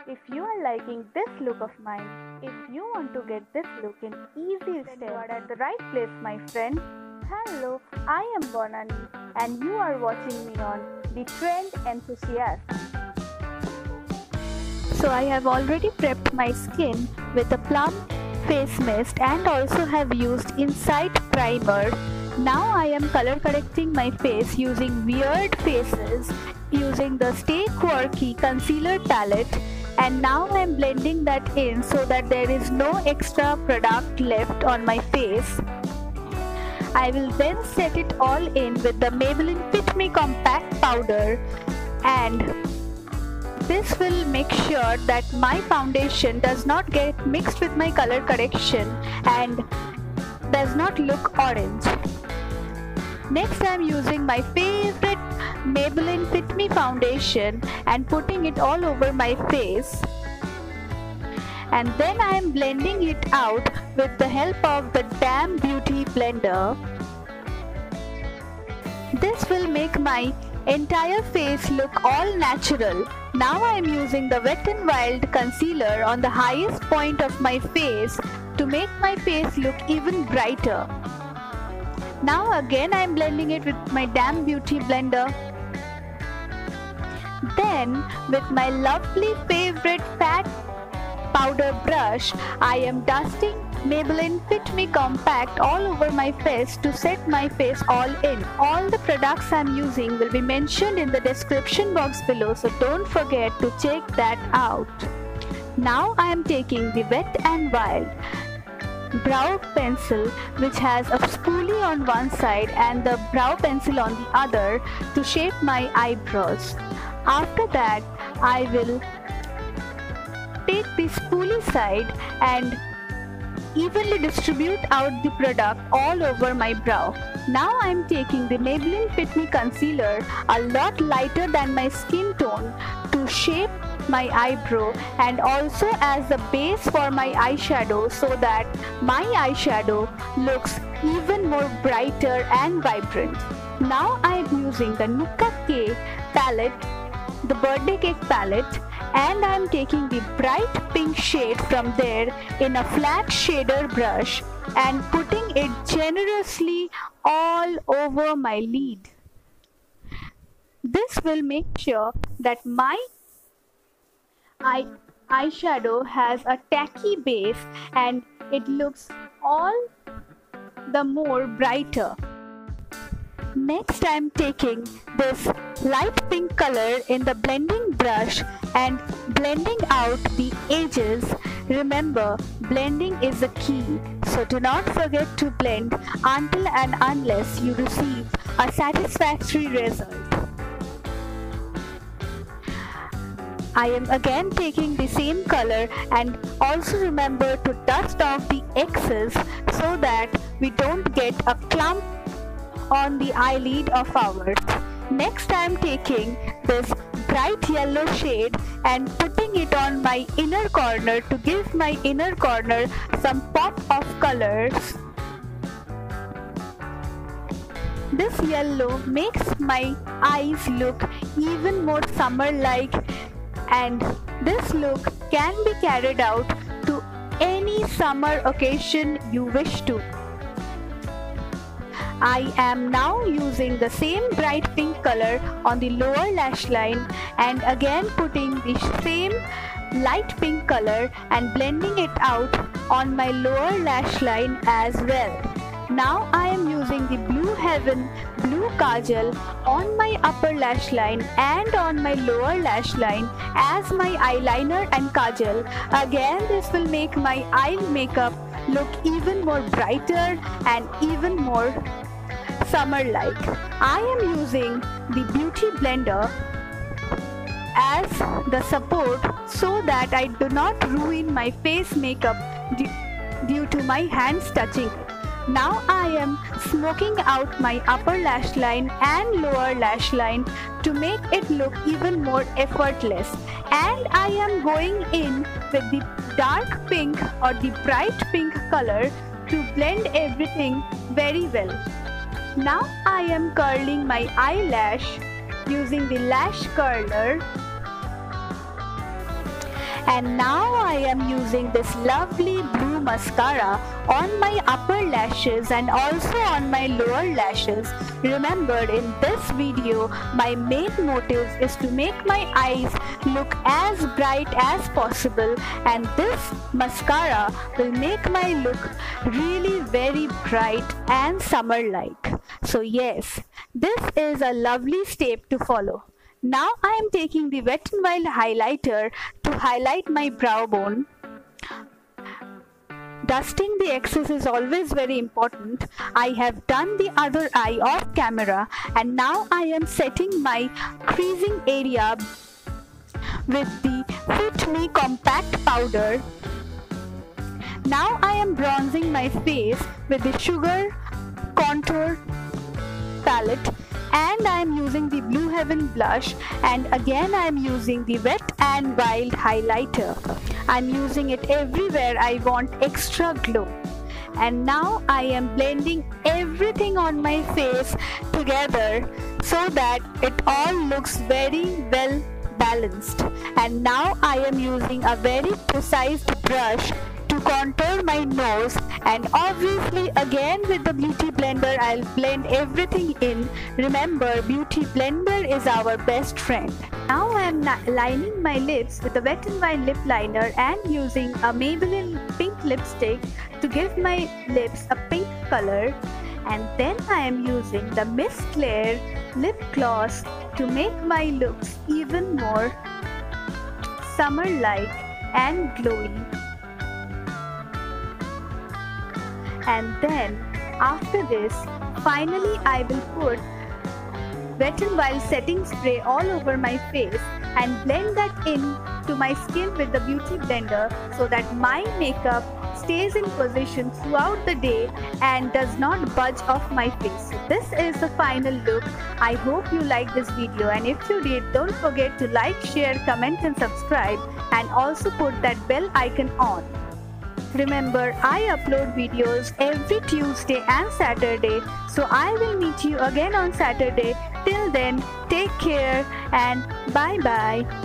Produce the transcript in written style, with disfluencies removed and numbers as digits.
If you are liking this look of mine, if you want to get this look in easy steps, you are at the right place, my friend. Hello, I am Bonani and you are watching me on The Trend Enthusiast. So I have already prepped my skin with a plum face mist and also have used Insight Primer. Now I am color correcting my face using Weird Faces using the Stay Quirky Concealer Palette, and now I am blending that in so that there is no extra product left on my face. I will then set it all in with the Maybelline Fit Me Compact Powder, and this will make sure that my foundation does not get mixed with my color correction and does not look orange. Next I am using my favorite Maybelline Fit Me foundation and putting it all over my face. And then I am blending it out with the help of the Damn Beauty blender. This will make my entire face look all natural. Now I am using the Wet n Wild concealer on the highest point of my face to make my face look even brighter. Now again I am blending it with my Damn Beauty blender. Then with my lovely favorite fat powder brush, I am dusting Maybelline Fit Me Compact all over my face to set my face all in. All the products I am using will be mentioned in the description box below, so don't forget to check that out. Now I am taking the Wet n Wild brow pencil, which has a spoolie on one side and the brow pencil on the other, to shape my eyebrows. After that, I will take the spoolie side and evenly distribute out the product all over my brow. Now I am taking the Maybelline Fit Me concealer, a lot lighter than my skin tone, to shape my eyebrow and also as a base for my eyeshadow, so that my eyeshadow looks even more brighter and vibrant. Now I am using the Nuka K palette, the birthday cake palette, and I am taking the bright pink shade from there in a flat shader brush and putting it generously all over my lid. This will make sure that my eyeshadow has a tacky base and it looks all the more brighter. Next I am taking this light pink color in the blending brush and blending out the edges. Remember, blending is the key, so do not forget to blend until and unless you receive a satisfactory result. I am again taking the same color, and also remember to dust off the excess so that we don't get a clump on the eyelid of ours. Next I am taking this bright yellow shade and putting it on my inner corner to give my inner corner some pop of colors. This yellow makes my eyes look even more summer-like, and this look can be carried out to any summer occasion you wish to. I am now using the same bright pink color on the lower lash line and again putting the same light pink color and blending it out on my lower lash line as well. Now I am using the Blue Heaven Blue Kajal on my upper lash line and on my lower lash line as my eyeliner and kajal. Again, this will make my eye makeup look even more brighter and even more summer-like. I am using the Beauty blender as the support so that I do not ruin my face makeup due to my hands touching it. Now I am smoking out my upper lash line and lower lash line to make it look even more effortless, and I am going in with the dark pink or the bright pink color to blend everything very well. Now I am curling my eyelash using the lash curler, And now I am using this lovely blue mascara on my upper lashes and also on my lower lashes. Remember, in this video, my main motive is to make my eyes look as bright as possible, and this mascara will make my look really very bright and summer-like. So yes, this is a lovely step to follow. Now I am taking the Wet n Wild highlighter to highlight my brow bone. Dusting the excess is always very important. I have done the other eye off camera, and now I am setting my creasing area with the Fit Me Compact powder. Now I am bronzing my face with the Sugar Contour palette, and I am using the Blue Heaven blush, and again I am using the Wet n Wild highlighter. I am using it everywhere I want extra glow. And now I am blending everything on my face together so that it all looks very well balanced. And now I am using a very precise brush to contour my nose, and obviously again with the Beauty Blender I'll blend everything in. Remember, Beauty Blender is our best friend. Now I am lining my lips with a Wet n Wild lip liner and using a Maybelline pink lipstick to give my lips a pink color. And then I am using the Miss Claire lip gloss to make my looks even more summer-like and glowy. And then after this, finally I will put Wet n Wild setting spray all over my face and blend that in to my skin with the Beauty Blender so that my makeup stays in position throughout the day and does not budge off my face. So this is the final look. I hope you liked this video, and if you did, don't forget to like, share, comment and subscribe, and also put that bell icon on. Remember, I upload videos every Tuesday and Saturday, so I will meet you again on Saturday. Till then, take care and bye bye.